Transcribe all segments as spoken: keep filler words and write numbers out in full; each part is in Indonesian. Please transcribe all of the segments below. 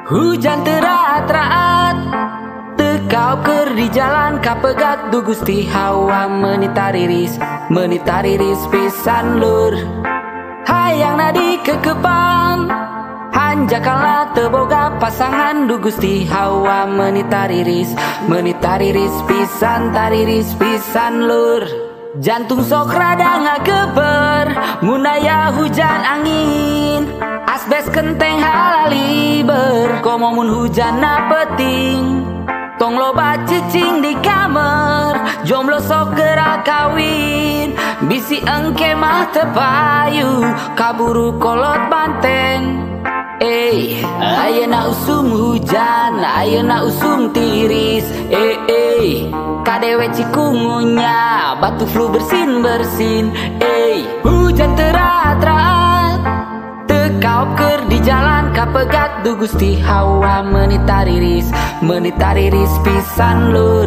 Hujan teraat-raat tekau ker di jalan kapegat du Gusti Hawa menitariris menitariris pisan lur. Hayang nadi kekepan hanjakala teboga pasangan du Gusti Hawa menitariris menitariris pisan tariris pisan lur. Jantung sok rada ngageber munaya hujan angin asbes kenteng halaliber komomun hujan na peting tong loba cicing di kamar jomblo sok gerak kawin bisi engke mah tepayu kaburu kolot banteng. Eh, ayeuna usum hujan, ayeuna usum tiris. Eh, eh, kadewe cikungunya, batu flu bersin bersin. Eh, hujan teraat-raat, tekau ker di jalan kapegat du Gusti Hawa menitariris, menitariris pisan lur.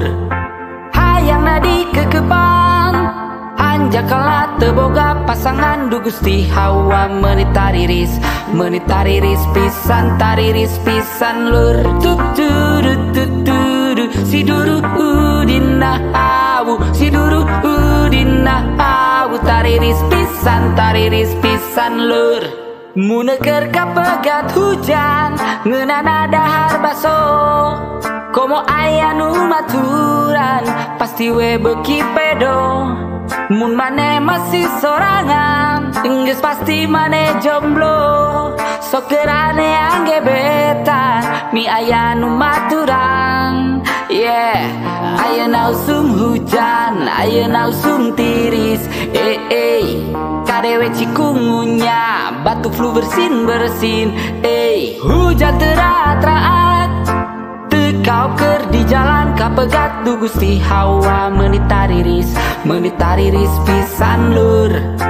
Hayang nadi kekepan hanjakala teboga pasangan du Gusti Hawa menitariris menitariris pisan tariris pisan lur. Tuturu tuturu si duru udina awu si duru udina awu tariris pisan tariris pisan lur. Muneker kapegat hujan ngeunana dahar baso komo aya nu maturan pasti we beuki pedo. Mun mane masih sorangan geus pasti mane jomblo sok gerane anggebetan mi aya nu maturan. Yeah, ayeuna usum hujan ayeuna usum tiris. Eh eh kadewe cikungunya batu flu bersin bersin. Eh, hujan teraat-raat tekau ker di jalan kapegat du Gusti Hawa menitariris menitariris pisan lur.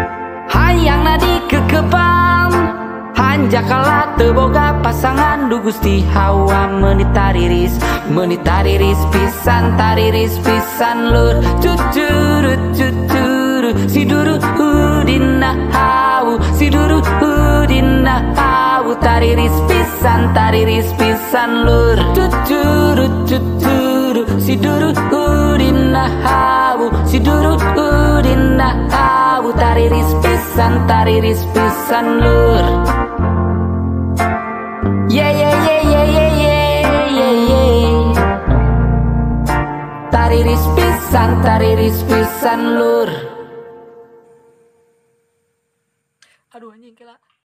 Hayang nadi kekepan hanjakala teboga pasangan du Gusti Hawa menitariris menitariris pisan tariris pisan lur. Cucurut cucuru si duru udina hawu si duru udina hawu tariris pisan tariris pisan lur. Cucurut cucuru si duru udina hawu si duru udina hawu tariris pisan tariris pisan lur. Yeah yeah yeah yeah yeah yeah yeah yeah tariris pisan tariris pisan lur. Aduh anjing kela